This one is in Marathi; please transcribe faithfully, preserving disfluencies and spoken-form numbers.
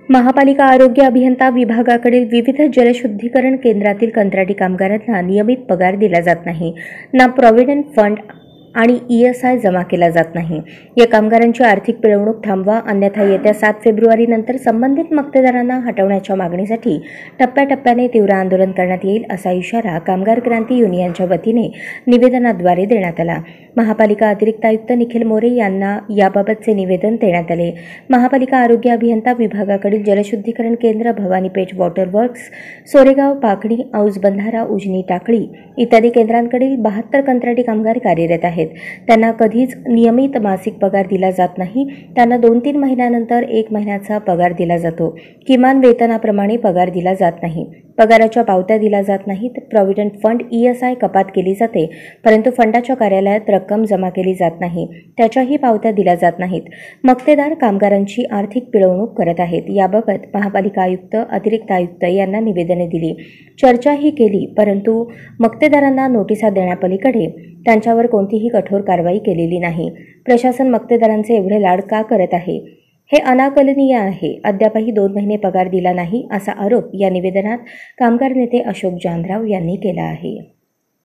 महापालिका आरोग्य अभियंता विभागाकडील विविध जलशुद्धीकरण केंद्रातील कंत्राटी कामगारांना नियमित पगार दिला जात नाही, ना प्रॉव्हिडंट फंड आणि ई एस आय जमा केला जात नाही। या कामगारांची आर्थिक पिळवणूक थांबवा, अन्यथा येत्या सात फेब्रुवारी नंतर संबंधित मक्तेदारांना हटवण्याच्या मागणीसाठी टप्प्याटप्प्याने तीव्र आंदोलन करण्यात येईल, असा इशारा कामगार क्रांती युनियनच्या वतीने निवेदनाद्वारे देण्यात आला। महापालिका अतिरिक्त आयुक्त निखिल मोरे यांना याबाबतचे निवेदन देण्यात आले। महापालिका आरोग्य अभियंता विभागाकडील जलशुद्धीकरण केंद्र, भवानी पेठ वॉटर वर्क्स, सोरेगाव, पाकणी, औज बंधारा, उजनी, टाकळी इत्यादी केंद्रांकडील बहात्तर कंत्राटी कामगार कार्यरत आहेत। त्यांना कधीच नियमित मासिक पगार दिला जात नाही। त्यांना दोन तीन महिन्यानंतर एक महिन्याचा पगार दिला जातो। किमान वेतनाप्रमाणे पगार दिला जात नाही। पगाराच्या पावत्या दिल्या जात नाहीत। Provident fund, E S I कपात केली जाते, परंतु फंडाच्या कार्यालयात रक्कम जमा केली जात नाही, त्याच्याही पावत्या दिल्या जात नाहीत। मक्तेदार कामगारांची आर्थिक पिळवणूक करत आहेत। याबाबत महापालिका आयुक्त, अतिरिक्त आयुक्त यांना निवेदने दिली, चर्चाही केली, परंतु मक्तेदारांना नोटिसा देण्यापलीकडे त्यांच्यावर कोणतीही कठोर कारवाई केलेली नाही। प्रशासन मक्तेदारांचे एवढे लाड का करत आहे? हे अनाकलनीय आहे। अद्यापही दोन महिने पगार दिला नाही, असा आरोप या निवेदनात कामगार नेते अशोक जानराव यांनी केला आहे।